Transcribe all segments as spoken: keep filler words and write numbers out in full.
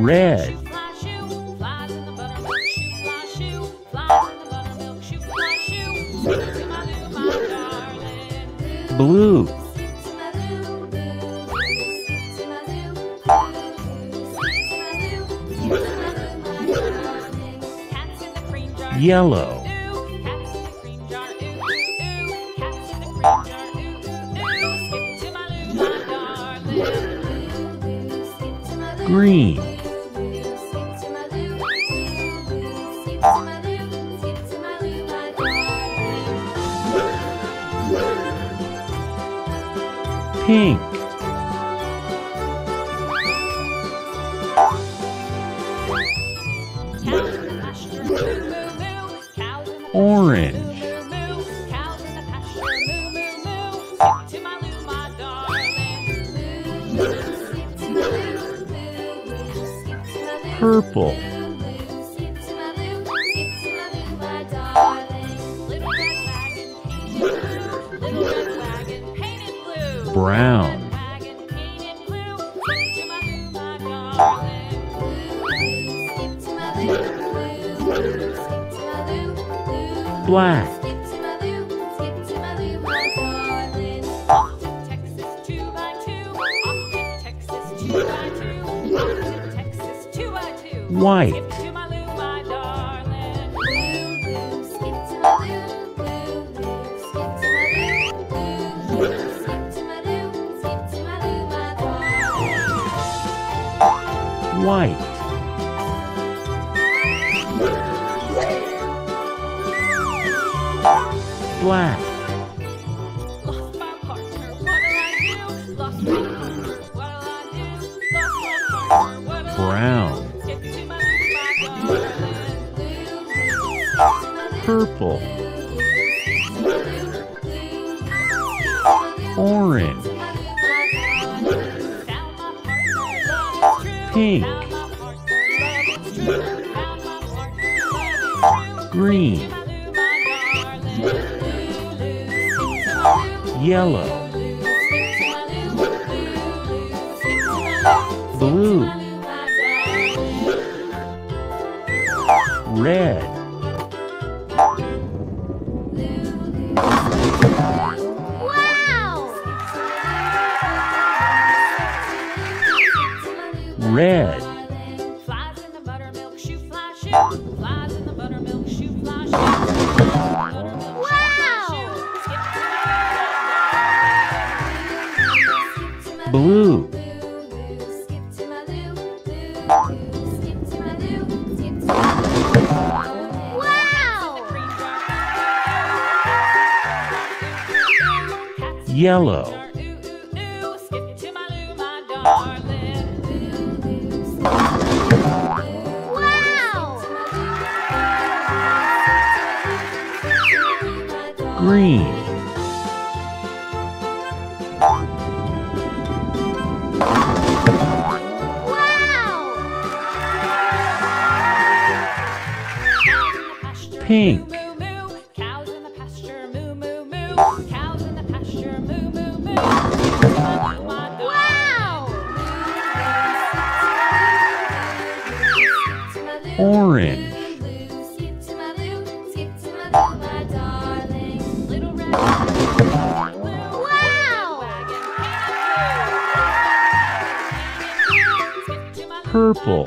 Red. Blue. Yellow. Green. Pink. Orange. Purple. Brown. Black. White. White. Black. Lost my partner, what'll I do? Lost my partner, what'll I do? Lost my partner, what'll I do? Brown. Get to my darling. Purple. Orange. Found my partner, love is true. Pink. Found my partner, love is true. Found my partner, love is true. Green. Yellow. Blue. Red. Wow! Red. Flies in the buttermilk shoe fly shoe. Flies in the buttermilk shoe fly shoe. Blue. Yellow. Green. Pink. Cows in the pasture, moo moo moo. Cows in the pasture, moo moo moo. Wow! Orange. Purple.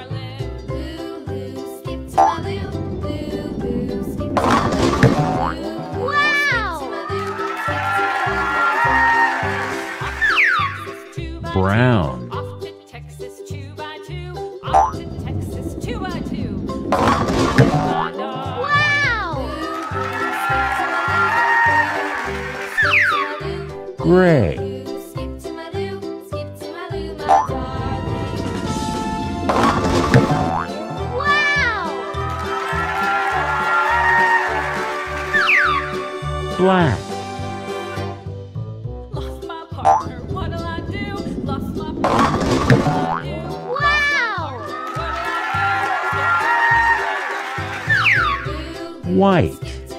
Brown. Off to Texas two by two. Off to Texas two by two. Gray. Black. Lost my partner, what'll I do? Lost my partner, what'll I do? White.